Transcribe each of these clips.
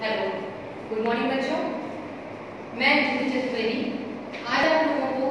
Hello, good morning बच्चों। मैं जूही चतुर्वेदी आज आप लोगों को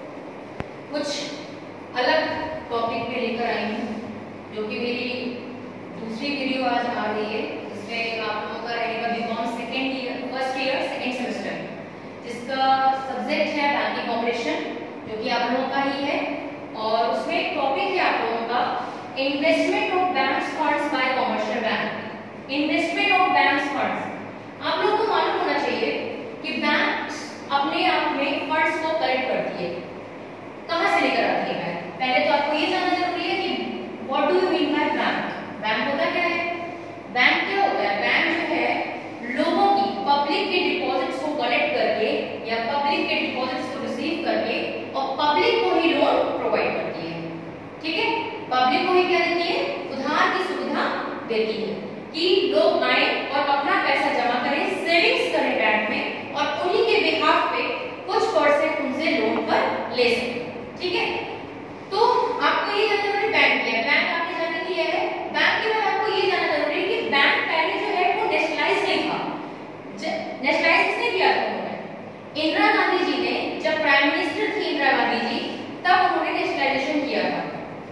कुछ अलग टॉपिक पे लेकर आई हूँ, जो कि मेरी दूसरी वीडियो आज आ रही है, जिसमें आप लोगों का रहेगा BCom first year second semester, जिसका सब्जेक्ट है बैंकिंग ऑपरेशन, जो कि आप लोगों का ही है। और उसमें एक टॉपिक है आप लोगों का investment of bank funds by commercial bank. Investment of bank funds, आप लोगों को मालूम होना चाहिए कि बैंक अपने आप में फंड्स को कलेक्ट करती है। कहां से लेकर आती है बैंक? पहले तो आपको ये जानना जरूरी है कि what do you mean by bank. Bank होता क्या है? बैंक क्या होता है? बैंक जो है लोगों की, पब्लिक के डिपॉजिट्स को कलेक्ट करके या पब्लिक के डिपॉजिट्स को रिसीव करके और पब्लिक को ही लोन प्रोवाइड करती है। ठीक है, पब्लिक को ही क्या देती है? उधार की सुविधा देती है कि लोग आए और अपना पैसा जमा करें, सेविंग्स करें बैंक में, और उन्हीं के बिहाफ पे कुछ परसेंट उनसे लोन पर ले सकें। ठीक है, तो आपको ये जानना जरूरी बैंक क्या है। बैंक आपने जान लिया है। बैंक के बाद आपको ये जानना जरूरी है कि बैंक पहले जो है वो नेशनलाइज नहीं था। नेशनलाइज किसने किया था? उन्होंने इंदिरा गांधी जी ने, जब प्राइम मिनिस्टर थी इंदिरा गांधी जी, तब उन्होंने नेशनलाइजेशन किया था।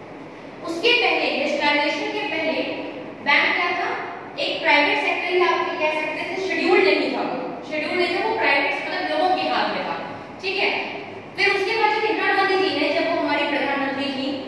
उसके पहले, नेशनलाइजेशन के पहले बैंक क्या था? एक प्राइवेट सेक्टर ही आप कह सकते थे, शेड्यूल्ड नहीं था। वो शेड्यूल्ड नहीं था, वो प्राइवेट मतलब लोगों के हाथ में था। ठीक है, फिर उसके बाद जब इंदिरा गांधी जी ने, जब वो हमारी प्रधानमंत्री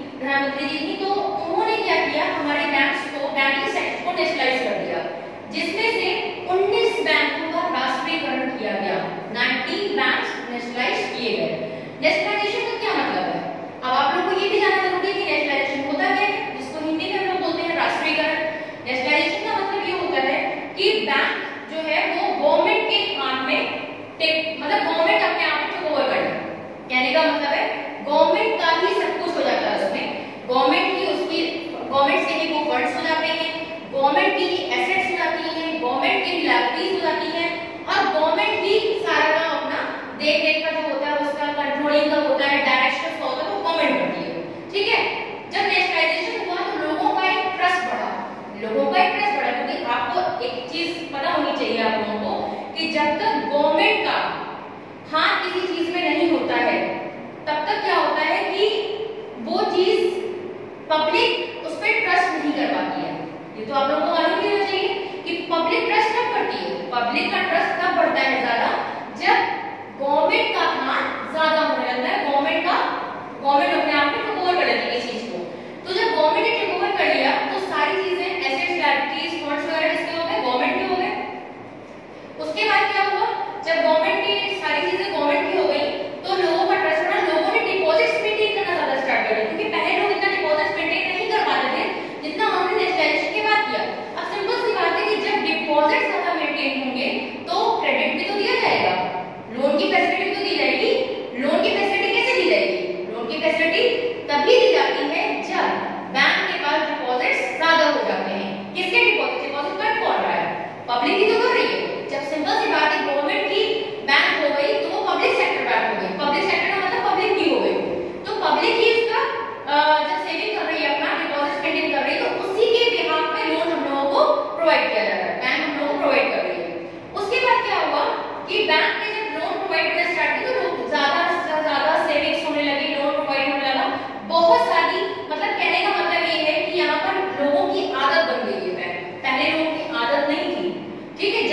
जी थी, तो उन्होंने क्या किया? हमारे बैंक्स को, बैंकिंग सेक्टर को नेशनलाइज कर दिया, जिसमें से 19 बैंकों का राष्ट्रीयकरण किया गया। 19 बैंक्स नेशनलाइज किए गए। नेशनलाइजेशन का क्या मतलब है? अब आप लोग को ये भी जानना जरूरी है कि नेशनलाइजेशन होता क्या है, जिसको हिंदी में हम लोग बोलते हैं राष्ट्रीयकरण। नेशनलाइजेशन का मतलब ये होता है कि बैंक जो है वो गवर्नमेंट के हाथ में मतलब गवर्नमेंट अपने आप को ओवर कर ले। कहने का मतलब है गवर्नमेंट का ही सब कुछ हो जाता है उसमें। गवर्नमेंट से ही वो फंड्स हो जाते हैं, गवर्नमेंट की एसेट्स हो जाती हैं, गवर्नमेंट की लायबिलिटीज हो जाती हैं, और गवर्नमेंट ही सारा काम अपना देख रेख का जो होता है, उसका कंट्रोलिंग का होता है, डायरेक्शन का होता है, वो गवर्नमेंट करती है। ठीक है, जब नेशनलाइजेशन हुआ तो लोगों का एक ट्रस्ट बढ़ा, क्योंकि आपको एक चीज पता होनी चाहिए आप लोगों को कि जब तक गवर्नमेंट का हाथ किसी चीज में नहीं होता है, तब तक क्या होता है कि वो चीज पब्लिक उस पर ट्रस्ट नहीं कर पाती है। ये तो आप लोगों को मालूम होना चाहिए कि पब्लिक ट्रस्ट कब करती है। पब्लिक का ट्रस्ट कब बढ़ता है ज्यादा? जब गवर्नमेंट का हाथ ज्यादा होने लगता है, गवर्नमेंट अपने आप में टेक ओवर कर लेती है इस चीज को। तो जब गवर्नमेंट ने टेक ओवर कर लिया तो सारी चीजें, एसेट्स, लायबिलिटीज, फंड्स वगैरह किसके हो गए? गवर्नमेंट के हो गए। उसके बाद क्या हुआ? जब गवर्नमेंट की सारी चीजें गवर्नमेंट की हो गई तो लोगों का ट्रस्ट बढ़ा, लोगों ने डिपॉजिट्स मेंटेन करना ज्यादा स्टार्ट कर दिया, क्योंकि पहले लोग इतना डिपॉजिट्स मेंटेन नहीं कर पाते थे जितना उन्होंने नेशनलाइजेशन के बाद किया। अब सिंपल सी बात है कि जब डिपॉजिट्स ज्यादा मेंटेन होंगे तो क्रेडिट भी तो दिया जाएगा, लोन की फैसिलिटी भी तो दी जाएगी। लोन की फैसिलिटी कैसे दी जाएगी? लोन की फैसिलिटी तभी दी जाती है जब बैंक के पास डिपॉजिट्स ज्यादा हो जाते हैं। किसके डिपॉजिट कर कौन रहा है? पब्लिक ही तो कर रही है। जब सिंपल सी बात है गवर्नमेंट की बैंक हो गई तो वो पब्लिक सेक्टर बैंक हो गई। पब्लिक सेक्टर का मतलब पब्लिक की हो गई, तो पब्लिक ही इसका जब सेविंग कर रही है, अपना डिपॉजिट मेंटेन कर रही है, तो उसी के बिहाफ पे लोन हम लोगों को प्रोवाइड किया जा रहा है, बैंक हम लोगों को प्रोवाइड कर रही है। उसके बाद क्या हुआ कि बैंक ने जब लोन प्रोवाइड करना स्टार्ट किया तो ज्यादा से ज्यादा सेविंग्स होने लगी, लोन प्रोवाइड होने लगा। बहुत सारी, मतलब कहने का मतलब ये है कि यहाँ पर लोगों की आदत बन गई है बैंक। पहले लोगों की आदत नहीं थी। ठीक है,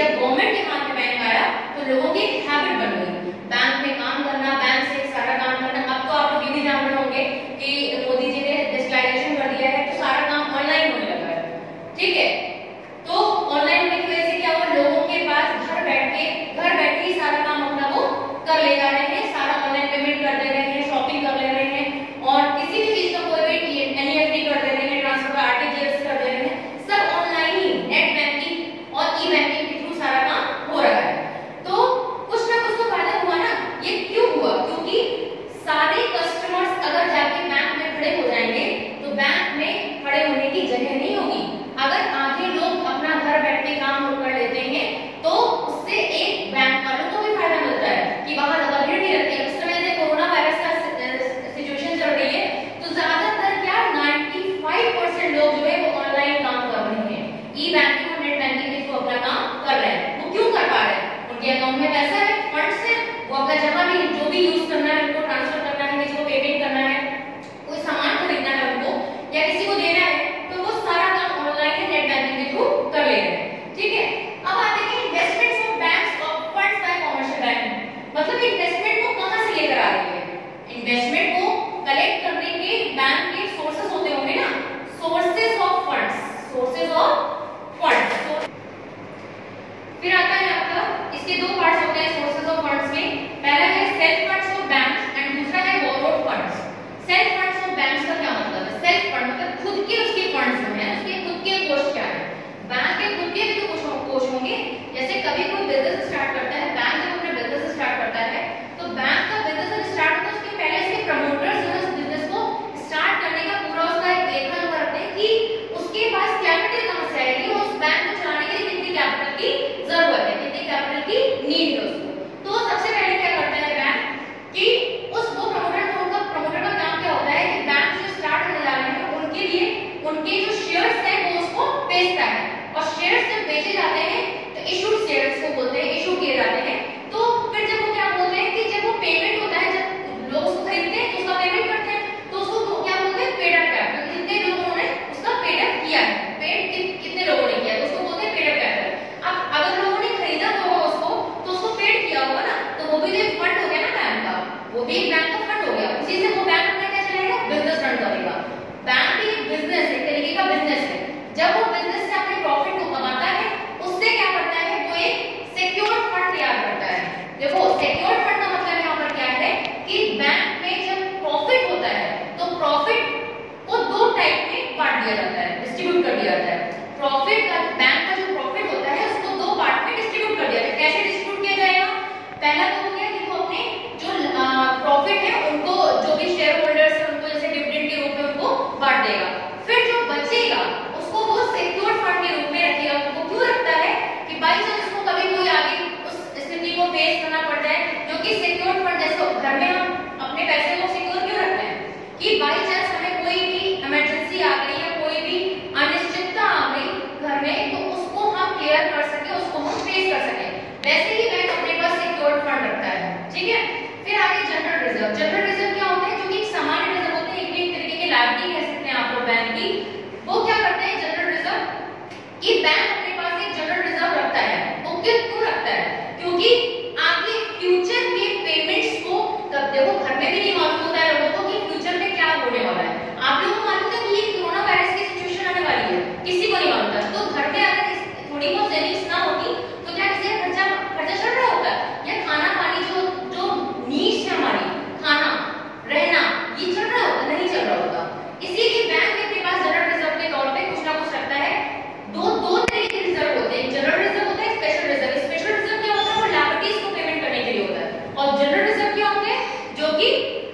में। पहला है self funds of banks and दूसरा है borrowed funds. Self funds of banks का क्या मतलब है? सेल्फ फंड मतलब खुद के उसके फंड्स हैं, उसके खुद के कोष क्या है। बैंक के खुद के भी तो कोष होंगे। जैसे कभी कोई बिजनेस स्टार्ट करता है, बैंक जब अपने बिजनेस स्टार्ट करता है तो बैंक का बिजनेस स्टार्ट होता है उसके पहले उसके प्रमोटर्स जो है उस बिजनेस को स्टार्ट करने का पूरा उसका एक लेखा जोखा रखते हैं कि उसके पास कैपिटल कहां से आएगी और उस बैंक को चलाने के लिए कितनी कैपिटल की जरूरत है, कितनी कैपिटल की नीड है उसको। तो सबसे पहले क्या करता है बैंक कि उस वो प्रमोटर को, उनका प्रमोटर का काम क्या होता है कि बैंक जो स्टार्ट होने जा रहे हैं उनके लिए उनके जो शेयर्स हैं वो उसको बेचता है और शेयर्स जब बेचे जाते हैं तो इशूड शेयर्स को बोलते हैं, इशू किए जाते हैं। तो फिर जब वो क्या बोलते हैं कि जब वो पेमेंट होता है, जब लोग उसको खरीदते हैं तो उसका पेमेंट करते हैं तो उसको क्या बोलते हैं? Paid up capital. जितने लोगों ने उसका पेड अप किया है, पेड कितने लोगों ने किया है तो उसको बोलते हैं पेड अप कैपिटल। अब अगर लोगों ने खरीदा होगा उसको तो उसको पेड किया होगा ना, तो वो भी तो एक फंड हो गया ना बैंक का, वो भी एक बैंक का फंड हो गया। उसी से वो बैंक अपना क्या चलाएगा? बिजनेस रन करेगा। बैंक भी एक बिजनेस है, एक तरीके का बिजनेस है। जब वो बिजनेस से अपने प्रॉफिट को कमाता है उससे क्या करता है? वो एक सिक्योर फंड तैयार करता है। देखो सिक्योर फंड का मतलब यहाँ पर क्या है कि बैंक में जब प्रॉफिट होता है तो प्रॉफिट को दो टाइप में बांट दिया जाता है, डिस्ट्रीब्यूट कर दिया जाता है। प्रॉफिट का, बैंक का जो प्रॉफिट होता है उसको दो पार्ट में डिस्ट्रीब्यूट कर दिया जाता है। कैसे डिस्ट्रीब्यूट किया जाएगा? पहला तो हो गया कि वो अपने जो प्रॉफिट है उनको, जो भी शेयर होल्डर्स है उनको जैसे डिविडेंड के रूप में उनको बांट देगा। फिर जो बचेगा उसको वो सिक्योर फंड के रूप में रखेगा। वो क्यों रखता है? कि बाई चांस उसको कभी कोई आगे उस स्थिति को फेस करना पड़ जाए, जो कि सिक्योर फंड जैसे घर में हम अपने पैसे को सिक्योर क्यों रखते हैं कि बाई चांस हमें कोई भी इमरजेंसी आ गई या कोई भी अनिश्चितता आ गई घर में तो उसको हम क्लियर कर सके, उसको हम फेस कर सके। वैसे ही बैंक अपने पास सिक्योर फंड रखता है, ठीक है। फिर आगे जनरल रिजर्व। जनरल रिजर्व क्या होता है? जो कि सामान्य रिजर्व होते हैं, एक तरीके की लायबिलिटी कह सकते हैं आप लोग बैंक की। वो क्या करते हैं जनरल रिजर्व कि बैंक अपने पास एक जनरल रिजर्व रखता है। वो क्यों रखता है? क्योंकि आगे फ्यूचर के पेमेंट्स को, तब देखो घर में भी नहीं मालूम होता है लोगों को कि फ्यूचर में क्या होने वाला है। आप लोगों को मालूम था कि ये कोरोना वायरस की सिचुएशन आने वाली है, किसी को नहीं मालूम था। तो घर में अगर थोड़ी बहुत सेविंग्स ना होती तो क्या किसी का खर्चा चल रहा होता या खाना पानी जो नीड्स है हमारी, खाना रहना, ये चल रहा होता? नहीं चल रहा होता। इसीलिए बैंक अपने पास जनरल रिजर्व के तौर पे कुछ ना कुछ रखता है। दो तरह के रिजर्व होते हैं, जनरल रिजर्व होता है, स्पेशल रिजर्व। स्पेशल रिजर्व क्या होता है? वो लायबिलिटीज को पेमेंट करने के लिए होता है। और जनरल रिजर्व क्या होते हैं? जो कि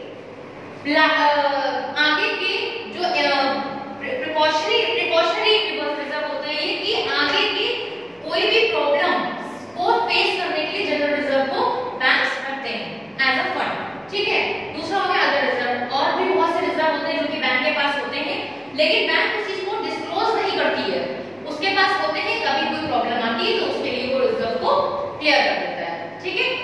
आगे के जो प्रिकॉशनरी रिजर्व होता है, ये कि आगे की कोई भी प्रॉब्लम को फेस करने के लिए जनरल रिजर्व को बैंक्स रखते हैं एज अ फंड, ठीक है। दूसरा हो गया अदर रिजर्व। और भी बहुत से रिजर्व होते हैं जो कि बैंक के पास होते हैं, लेकिन बैंक उस चीज को डिस्क्लोज नहीं करती है। उसके पास होते हैं, कभी कोई प्रॉब्लम आती है तो उसके लिए वो रिजर्व को क्लियर कर देता है, ठीक है।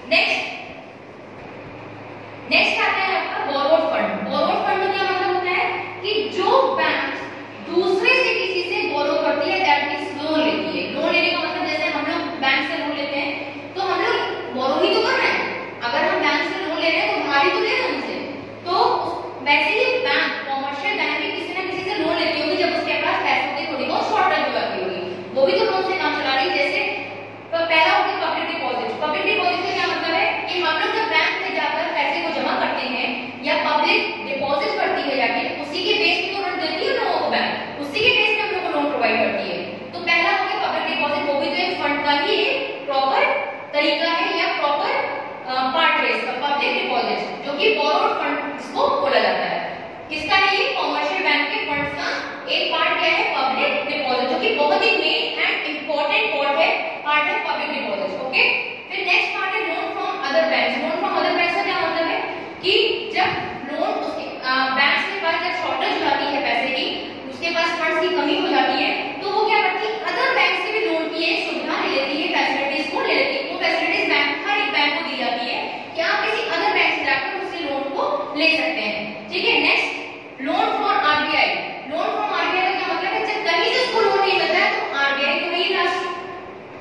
नेक्स्ट आता है आपका बोरोड फंड। बोरोड फंड का क्या मतलब होता है कि जो बैंक दूसरे से किसी से बोरो करती है, दैट मींस लोन लेती है। लोन लेने का मतलब जैसे हम लोग बैंक से लोन लेते हैं तो हम लोग बोरो ही तो कर रहे हैं। अगर हम बैंक से लोन ले रहे हैं तो उधारी तो ले रहे हैं उनसे। तो वैसे ही बैंक, कॉमर्शियल बैंक भी किसी ना किसी से लोन लेती होगी जब उसके पास पैसों की थोड़ी बहुत शॉर्टेज हो जाती होगी, वो भी तो लोन से काम चला रही है। जैसे तो पहला हो गया पब्लिक डिपॉजिट। पब्लिक डिपॉजिट का क्या मतलब है कि हम लोग जब बैंक में जाकर पैसे को जमा करते हैं या पब्लिक डिपॉजिट करती है जाके, उसी के बेस पे लोन देती है लोगों को बैंक, उसी के बेस पे हम लोग को लोन प्रोवाइड करती है। तो पहला हो गया पब्लिक डिपॉजिट, वो भी तो एक फंड का ही प्रॉपर तरीका है या प्रॉपर पार्ट है इसका, पब्लिक डिपॉजिट, जो कि बोरोड फंड इसको बोला जाता है। किसका है ये? कॉमर्शियल बैंक के फंड्स का एक पार्ट क्या है? पब्लिक डिपॉजिट, जो कि बहुत ही मेन एंड इंपॉर्टेंट पार्ट है पब्लिक डिपॉजिट, ओके। फिर नेक्स्ट पार्ट है loan from other banks. Loan from other banks का क्या मतलब है कि जब लोन उसके बैंक्स के पास जब शॉर्टेज हो जाती है पैसे की, उसके पास फंड्स की कमी हो जाती है, तो वो क्या करती है? अदर बैंक से भी लोन की एक सुविधा ले लेती है, फैसिलिटीज को ले लेती है। वो फैसिलिटीज बैंक, हर एक बैंक को दी जाती है कि आप किसी अदर बैंक से जाकर उससे लोन को ले सकते हैं, ठीक है। Next loan from RBI. Loan from RBI का क्या मतलब है? जब कहीं से उसको लोन नहीं मिल रहा है तो आरबीआई तो वही लास्ट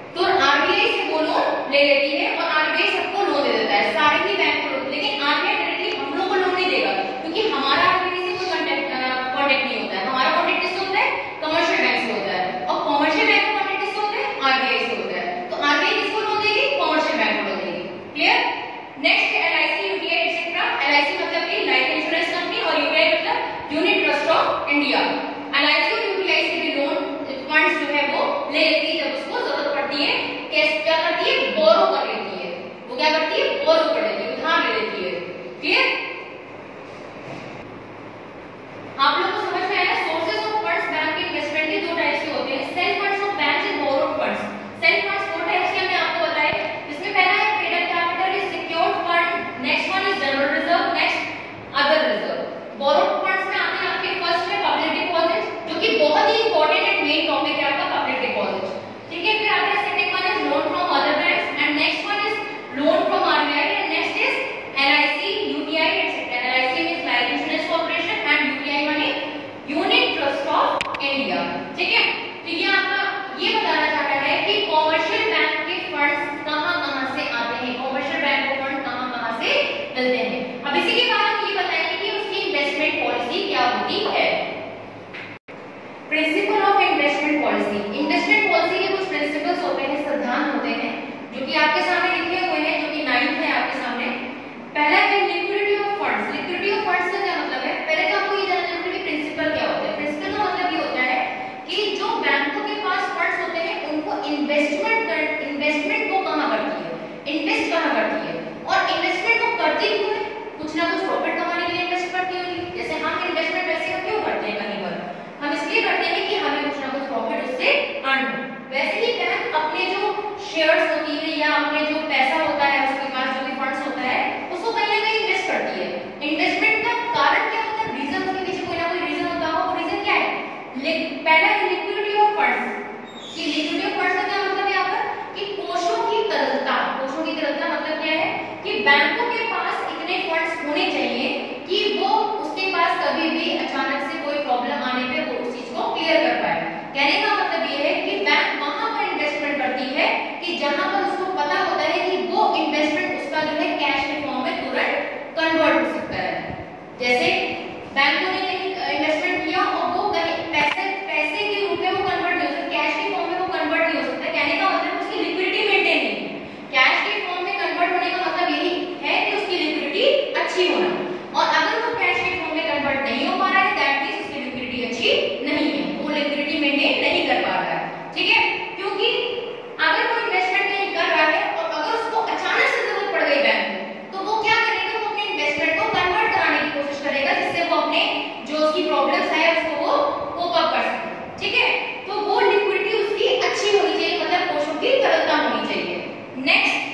जाती है। Principle of investment policy, investment policy के कुछ प्रिंसिपल्स होते हैं, सिद्धांत होते हैं जो कि आपके सामने लिखे हुए हैं, जो कि 9th है आपके सामने। पहला है liquidity of funds. Liquidity of funds का क्या मतलब है? पहले तो आपको ये जानना जरूरी है कि प्रिंसिपल क्या होता है। प्रिंसिपल का मतलब ये होता है कि जो बैंकों के पास फंड्स होते हैं उनको इन्वेस्टमेंट को कहां करती है, इन्वेस्ट कहां करती है, और इन्वेस्टमेंट को करती क्यों है? कुछ ना कुछ प्रॉफिट कमाने के लिए इन्वेस्ट करती होगी। जैसे हम इन्वेस्टमेंट पैसे का क्यों करते हैं कहीं पर? हम इसलिए करते हैं कि हमें कुछ ना कुछ प्रॉफिट उससे अर्न हो। वैसे ही बैंक अपने जो शेयर्स होती है या अपने जो पैसा होता है, उसके पास जो भी फंड्स होता है, उसको कहीं ना कहीं इन्वेस्ट करती है। इन्वेस्टमेंट का कारण क्या होता है? रीजन, उसके पीछे कोई ना कोई रीजन होता होगा। वो रीजन क्या है? पहला है लिक्विडिटी ऑफ फंड्स। कि लिक्विडिटी ऑफ फंड्स का क्या मतलब है यहाँ पर? कि कोषों की तरलता। कोषों की तरलता मतलब क्या है? कि बैंकों के पास इतने फंड्स होने चाहिए कि वो उसके पास कभी भी अचानक से कोई प्रॉब्लम आने पे वो उस चीज को क्लियर कर पाए। कहने का मतलब ये है कि बैंक वहां पर इन्वेस्टमेंट करती है कि जहां पर उसको पता होता है कि वो इन्वेस्टमेंट उसका जो है कैश के फॉर्म में तुरंत कन्वर्ट हो सकता है। जैसे बैंकों ने इन्वेस्टमेंट किया और वो पैसे के रूप में वो कन्वर्ट नहीं हो सकता, कैश के फॉर्म में वो कन्वर्ट नहीं हो सकता। कहने का मतलब उसकी लिक्विडिटी मेंटेन नहीं है। कैश के फॉर्म में कन्वर्ट होने का मतलब यही है कि उसकी लिक्विडिटी अच्छी होना, और अगर वो कैश के फॉर्म में कन्वर्ट नहीं हो पा रहा है दैट मींस उसकी लिक्विडिटी अच्छी नहीं है, वो लिक्विडिटी मेंटेन नहीं कर पा रहा है। ठीक है, क्योंकि अगर वो इन्वेस्टमेंट नहीं कर रहा है और अगर उसको अचानक से जरूरत पड़ गई बैंक को, तो वो क्या करेगा? वो अपने इन्वेस्टमेंट को कन्वर्ट कराने की कोशिश करेगा जिससे वो अपने जो उसकी प्रॉब्लम्स है उसको वो कोप अप कर सके। ठीक है, तो वो लिक्विडिटी उसकी अच्छी होनी चाहिए, मतलब कोषों की तरलता होनी चाहिए। Next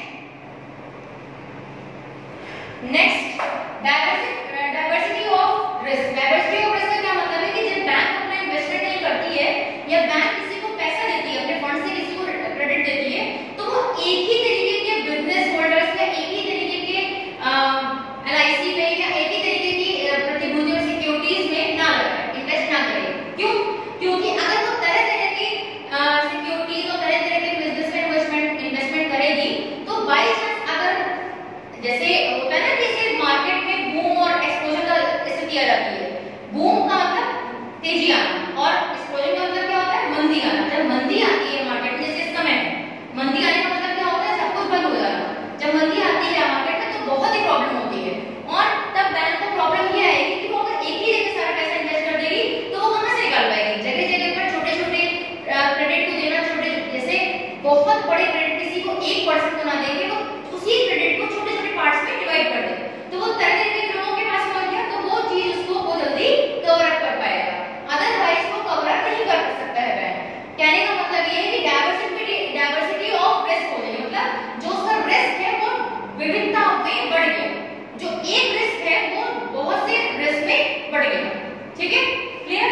diversity of risk. Diversity of risk का क्या मतलब है? कि जब बैंक अपना इन्वेस्टमेंट नहीं करती है या बैंक किसी को पैसा देती है, अपने फंड से किसी को क्रेडिट देती है, तो वो एक ही तरीके के बिजनेस होल्डर्स या एक ही तरीके के LIC में या एक ही तरीके की प्रतिभूति और सिक्योरिटीज में ना लगाए, इन्वेस्ट ना करे। क्यों? क्योंकि अगर वो तरह-तरह की सिक्योरिटीज और तरह-तरह के बिजनेस में इन्वेस्टमेंट करेगी तो बाय चांस अगर जैसे होता है ना कि जैसे मार्केट में बूम और एक्सप्लोजन का स्थिति आ जाती है। बूम का मतलब तेजी आना और एक्सप्लोजन का मतलब क्या होता है? मंदी आना। जब मंदी आती है मार्केट में, जैसे इस समय मंदी आने का मतलब क्या होता है? सब कुछ बंद हो जाना। जब मंदी आती है मार्केट में तो बहुत ही प्रॉब्लम होती है, और तब बैंक को प्रॉब्लम ये आएगी कि वो अगर एक ही जगह सारा पैसा इन्वेस्ट कर देगी तो वो कहां से निकाल पाएगी? जगह-जगह पर छोटे-छोटे क्रेडिट को देना, छोटे जैसे बहुत बड़े क्रेडिट किसी को 1% को ना देंगे तो उसी क्रेडिट को छोटे-छोटे पार्ट्स में डिवाइड कर दे, तो वो तरह-तरह के लोगों के पास पहुंच गया तो वो चीज उसको बहुत जल्दी कवर अप कर पाएगा, अदरवाइज वो कवर अप नहीं कर सकता है बैंक। कहने का मतलब ये है कि डाइवर्सिटी ऑफ रिस्क हो जाएगी, मतलब जो उसका रिस्क है वो विविधता में बढ़ गया, जो एक रिस्क है वो बहुत से रिस्क में बढ़ गया। ठीक है, क्लियर?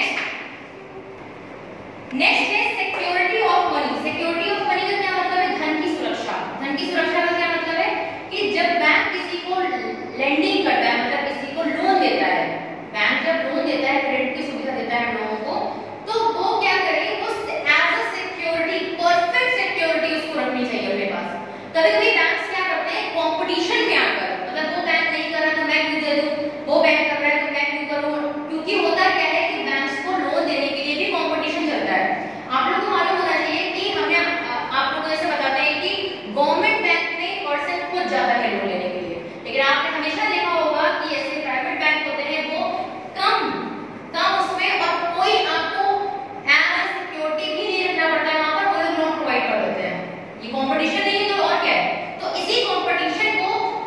नेक्स्ट है security of money. Security of money का क्या मतलब है? धन की सुरक्षा। धन की सुरक्षा का क्या मतलब है? कि जब बैंक किसी को लेंडिंग करता है, मतलब किसी को लोन देता है, बैंक जब लोन देता है, क्रेडिट की सुविधा देता है लोगों को, तो वो क्या करे? वो as a security, perfect security उसको रखनी चाहिए अपने पास। कभी-कभी बैंक्स क्या करते हैं? कंपटीशन में आकर, मतलब वो बैंक नहीं कर रहा तो मैं क्यों दे दूं, वो बैंक कर रहा है तो मैं क्यों करूं? क्योंकि होता क्या है कि बैंक्स को लोन देने के लिए भी कंपटीशन चलता है। आप लोगों को मालूम होना चाहिए कि हमें आप लोगों को ऐसे बताते हैं कि गवर्नमेंट बैंक में पर्सन को ज्यादा है लोन लेने के लिए, लेकिन आपने हमेशा देखा होगा कि ऐसे प्राइवेट बैंक होते हैं वो कम उसमें, और कोई आपको एज सिक्योरिटी भी नहीं रखना पड़ता है, वहां पर वो लोन प्रोवाइड कर देते हैं। ये कंपटीशन नहीं है तो और क्या है? तो इसी कंपटीशन को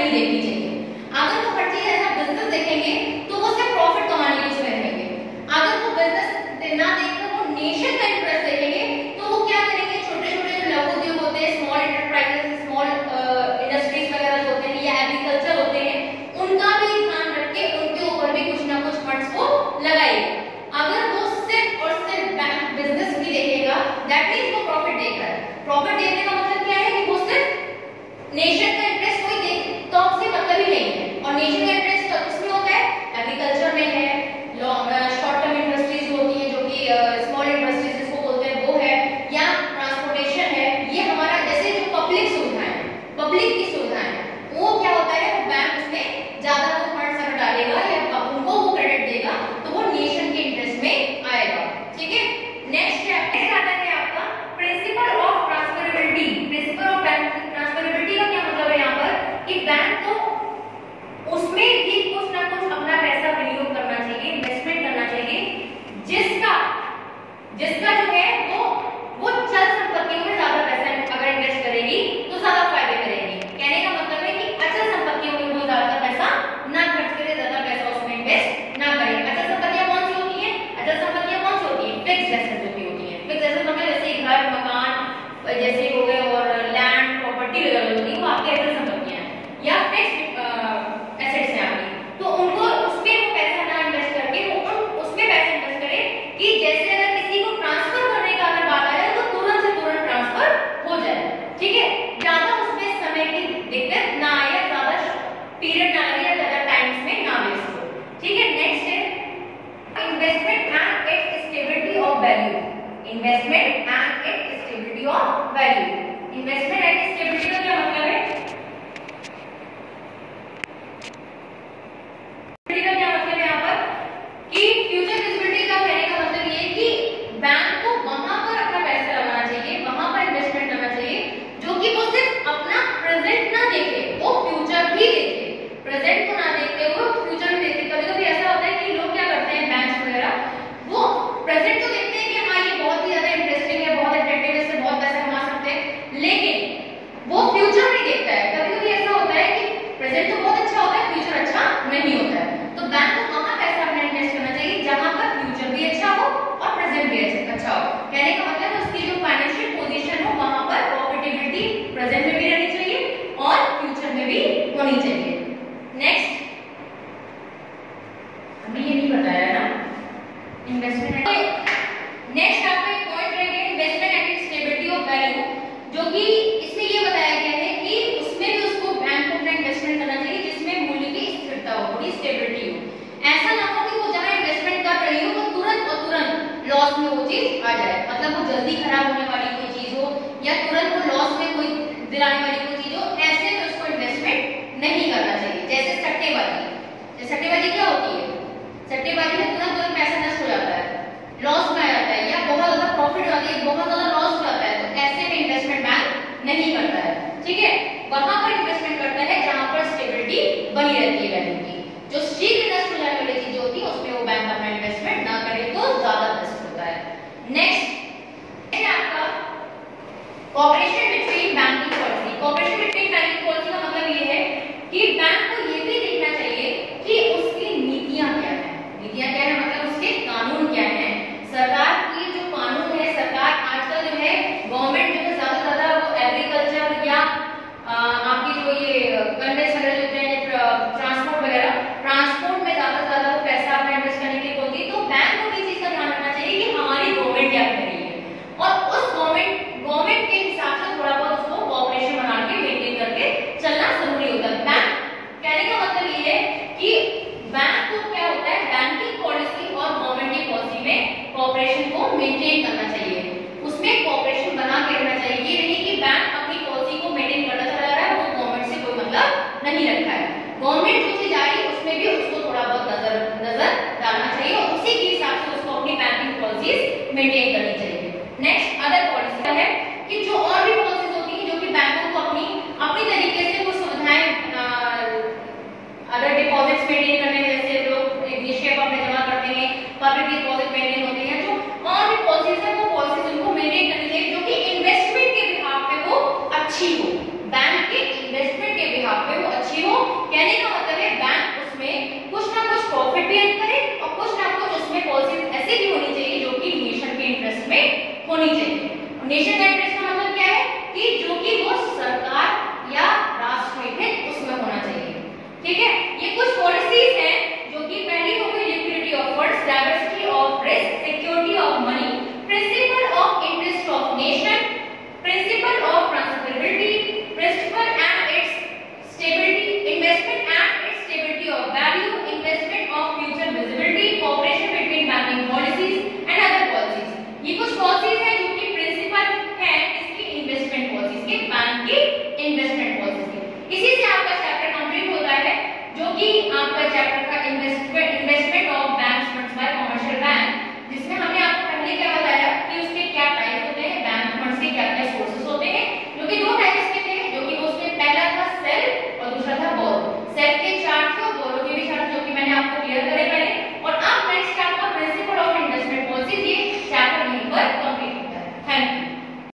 नहीं देखनी चाहिए। अगर वो हर चीज ऐसा बिजनेस देखेंगे तो वो सिर्फ प्रॉफिट कमाने के लिए रहेंगे। अगर वो बिजनेस ना देखकर वो नेशन का इंटरेस्ट देखेंगे तो वो क्या करेंगे, छोटे छोटे जो लघु उद्योग होते हैं, स्मॉल एंटरप्राइजेस, स्मॉल इंडस्ट्रीज वगैरह जो होते हैं या एग्रीकल्चर होते हैं, उनका भी ध्यान रख के उनके ऊपर भी कुछ ना कुछ फंड्स को लगाएगा। अगर वो सिर्फ और सिर्फ बैंक बिजनेस भी देखेगा, दैट मींस वो प्रॉफिट देख रहा है। प्रॉफिट देखने का मतलब क्या है कि वो सिर्फ नेशन का इंटरेस्ट कोई देख तो उससे मतलब ही नहीं है। और नेशन का इंटरेस्ट किसमें होता है, एग्रीकल्चर में है, शॉर्ट टर्म इंडस्ट्रीज होती है जो कि स्मॉल इंडस्ट्रीज जिसको बोलते हैं वो है, या ट्रांसपोर्टेशन है। ये हमारा जैसे जो पब्लिक सुविधाएं, पब्लिक की सुविधाएं, वो क्या होता है, वो बैंक उसमें ज्यादा वो फंड्स अगर डालेगा या उनको वो क्रेडिट देगा तो वो नेशन के इंटरेस्ट में आएगा। ठीक है, नेक्स्ट आता है आपका principle of transferability. Principle of transferability का क्या मतलब है यहाँ पर कि बैंक को उसमें भी कुछ ना कुछ अपना पैसा विनियोग करना चाहिए, इन्वेस्टमेंट करना चाहिए, जिसका जो है वो चल संपत्तियों में ज्यादा पैसा अगर इन्वेस्ट करेगी तो ज्यादा फायदे करेगी। कहने का मतलब है कि अचल संपत्तियों में वो ज्यादा पैसा ना खर्च करे, ज्यादा पैसा उसमें इन्वेस्ट ना करे। अचल संपत्तियां कौन सी होती हैं, अचल संपत्तियां कौन सी होती हैं, फिक्स्ड एसेट्स होती हैं। फिक्स्ड एसेट्स मतलब जैसे घर, मकान जैसे हो गए और लैंड प्रॉपर्टी वगैरह होती है, वो आपकी अचल संपत्तियां हैं या फिक्स्ड एसेट्स हैं आपकी। तो उनको उसमें वो पैसा ना इन्वेस्ट करके वो उसमें पैसा इन्वेस्ट करे कि जैसे अगर किसी को ट्रांसफर करने का अगर बात आए तो तुरंत से तुरंत ट्रांसफर हो जाए। ठीक है, ज्यादा उसमें समय की दिक्कत ना आए, ज्यादा पीरियड ना लगे, ज्यादा टाइम्स में ना वेस्ट हो। ठीक है, नेक्स्ट है investment and its stability of value. Investment and its stability of value. Investment and stability का क्या मतलब है, क्या मतलब है यहाँ पर कि फ्यूचर विजिबिलिटी का कहने का मतलब ये है कि बैंक को वहां पर अपना पैसा लगाना चाहिए, वहां पर इन्वेस्टमेंट करना चाहिए जो कि वो सिर्फ अपना प्रेजेंट ना देखे, वो फ्यूचर भी देखे। प्रेजेंट को ना देखते हुए फ्यूचर भी देखे। कभी कभी ऐसा होता है कि लोग क्या करते हैं, बैंक्स वगैरह, वो प्रेजेंट तो देखते हैं कि हाँ ये बहुत ही ज्यादा इंटरेस्टिंग है, बहुत अट्रैक्टिव है, इससे बहुत पैसा कमा सकते हैं, लेकिन वो फ्यूचर नहीं देखता है। कभी कभी ऐसा होता है कि प्रेजेंट तो बहुत अच्छा होता है, फ्यूचर अच्छा नहीं होता है। तो बैंक को वहां पैसा अपना इन्वेस्ट करना चाहिए जहां पर फ्यूचर भी अच्छा हो और प्रेजेंट भी अच्छा हो। कहने का मतलब उसकी जो फाइनेंशियल पोजीशन हो वहां पर प्रॉफिटेबिलिटी प्रेजेंट में भी रहनी चाहिए और फ्यूचर में भी होनी चाहिए। नेक्स्ट, हमें ये नहीं बताया ना इन्वेस्टमेंट। नेक्स्ट आपका एक पॉइंट रहेगा investment and stability of value, जो कि इसमें ये बताया गया है कि उसमें भी उसको बैंक को अपना इन्वेस्टमेंट करना चाहिए जिसमें मूल्य की स्थिरता हो, थोड़ी स्टेबिलिटी हो। ऐसा ना हो कि वो जहां इन्वेस्टमेंट कर रही हो वो तुरंत लॉस में वो चीज आ जाए, मतलब वो जल्दी खराब होने वाली कोई चीज हो या तुरंत वो लॉस में कोई दिलाने वाली कोई चीज हो, ऐसे में उसको इन्वेस्टमेंट नहीं करना चाहिए। जैसे सट्टेबाजी, सट्टेबाजी क्या होती है, सट्टेबाजी में तुरंत पैसा नष्ट हो जाता है, लॉस में आ जाता है, या बहुत ज्यादा प्रॉफिट आती है, बहुत ज्यादा लॉस हो जाता है। तो ऐसे में इन्वेस्टमेंट बैंक नहीं करता है। ठीक है, वहां पर इन्वेस्टमेंट करता है जहां पर स्टेबिलिटी बनी रहती है वैल्यू की। जो शीघ्र नष्ट हो जाने वाली चीजें होती है उसमें वो बैंक अपना इन्वेस्टमेंट ना करे तो ज्यादा बेस्ट होता है। नेक्स्ट है आपका cooperation between banking policy. Cooperation between banking policy का मतलब ये है कि बैंक को ये भी देखना चाहिए कि उसकी नीतियां क्या है। नीतियां क्या है मतलब उसके कानून क्या है। सरकार की जो कानून है, सरकार आजकल जो है गवर्नमेंट जो है ज्यादा से ज्यादा वो एग्रीकल्चर या आपकी जो ये कन्वेंस वगैरह जो है ट्रांसपोर्ट वगैरह, ट्रांसपोर्ट में ज्यादा से ज्यादा वो पैसा अपना इन्वेस्ट करने के लिए बोलती है। तो बैंक को भी चीज का ध्यान रखना चाहिए कि हमारी गवर्नमेंट क्या कर रही है और उस गवर्नमेंट के हिसाब से थोड़ा बहुत उसको कोऑपरेशन बना के मेंटेन करके चलना जरूरी होता है। बैंक कहने का मतलब ये है कि बैंक को क्या होता है, बैंकिंग पॉलिसी और गवर्नमेंट की पॉलिसी में कोऑपरेशन को मेंटेन करना चाहिए, उसमें कोऑपरेशन बना के रखना चाहिए। ये नहीं कि बैंक अपनी पॉलिसी को मेंटेन करता चला जा रहा है, वो गवर्नमेंट से कोई मतलब नहीं रखा है। गवर्नमेंट जो चीज आ रही है उसमें भी उसको थोड़ा बहुत नजर डालना चाहिए और उसी के हिसाब से उसको अपनी बैंकिंग पॉलिसीज मेंटेन करनी चाहिए। नेक्स्ट अदर पॉलिसी है कि जो और भी पॉलिसीज होती हैं जो कि बैंकों को अपनी तरीके से कुछ सुविधाएं अदर डिपॉजिट्स मेंटेन करने में, जैसे लोग निक्षेप अपने जमा करते हैं, पब्लिक डिपॉजिट मेंटेन होते हैं, जो और भी पॉलिसीज है वो पॉलिसीज उनको मेंटेन करनी चाहिए जो कि इन्वेस्टमेंट के बिहाफ पे वो अच्छी हो, बैंक के इन्वेस्टमेंट के बिहाफ पे वो अच्छी हो कहने का मतलब है बैंक उसमें कुछ ना कुछ प्रॉफिट भी अर्न करे और कुछ ना कुछ उसमें पॉलिसीज ऐसी भी होनी चाहिए जो कि नेशन के इंटरेस्ट में होनी चाहिए। और नेशन का इंटरेस्ट का मतलब क्या है कि जो कि वो सरकार या राष्ट्र में हित उसमें होना चाहिए। ठीक है, ये कुछ पॉलिसीज हैं जो कि पहली हो गई liquidity of funds, diversity of risk, security of money, principle of interest of nation, principle of transferability, principle and its stability, investment and its stability of value, investment of future visibility, cooperation between banking policies and other policies. ये कुछ policies हैं जो कि principle है इसकी investment policies के, bank की investment policies के। इसी से आपका चैप्टर कंप्लीट होता है जो कि आपका चैप्टर का इन्वेस्टमेंट